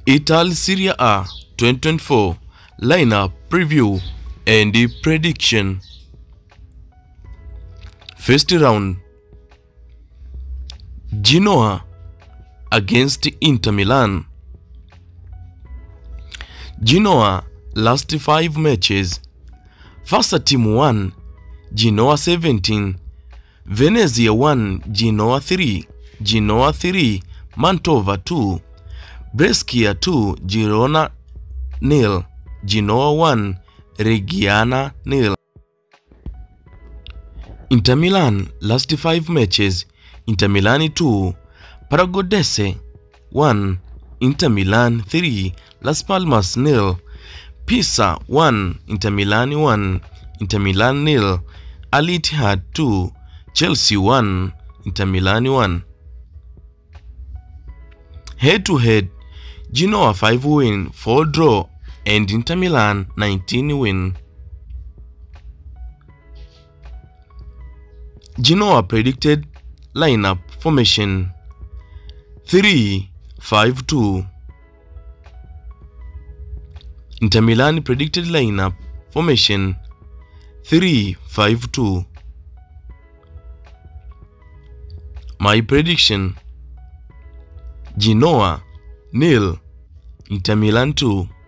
Italy Serie A 2024 lineup preview and prediction. First round, Genoa against Inter Milan. Genoa last 5 matches. First team 1, Genoa 17, Venezia 1, Genoa 3, Genoa 3, Mantova 2, Brescia 2, Girona 0, Genoa 1, Reggiana 0. Inter Milan last 5 matches. Inter Milan 2, Paranaense 1, Inter Milan 3, Las Palmas 0, Pisa 1, Inter Milan 1, Inter Milan 0, Al Ittihad 2, Chelsea 1, Inter Milan 1. Head to head, Genoa 5 win, 4 draw, and Inter Milan 19 win. Genoa predicted lineup formation 3-5-2. Inter Milan predicted lineup formation 3-5-2. My prediction: Genoa 0, Inter Milan 2.